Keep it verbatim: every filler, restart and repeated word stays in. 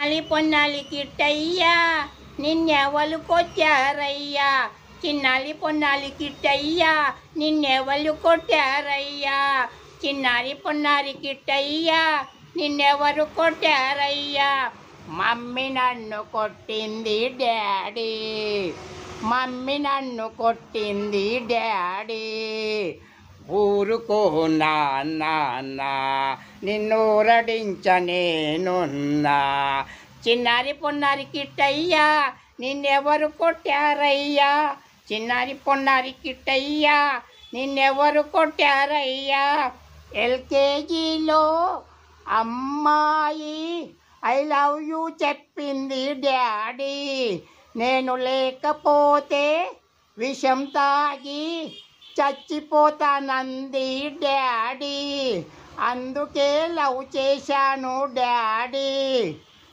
చిన్నాలి పొన్నాలి కిట్టయ్యా నిన్నెవలు కొట్టారయ్యా, చిన్నాలి పొన్నాలి కిట్టయ్యా నిన్నెవలు కొట్టారయ్యా, చిన్నారి పొన్నారి కిట్టయ్యా నిన్నెవరు కొట్టారయ్యా. మమ్మీ నన్ను కొట్టింది డాడీ, మమ్మీ నన్ను కొట్టింది డాడీ. ఊరుకో నాన్న నిన్నూరడించనేనున్నా, చిన్నారి పొన్నారి కిట్టయ్యా నిన్నెవరు కొట్టారయ్యా, చిన్నారి పొన్నారి కిట్టయ్యా నిన్నెవరు కొట్టారయ్యా. ఎల్కేజీలో అమ్మాయి ఐ లవ్ యూ చెప్పింది డాడీ, నేను లేకపోతే విషం తాగి చచ్చిపోతానంది డాడీ, అందుకే లవ్ చేశాను డాడీ.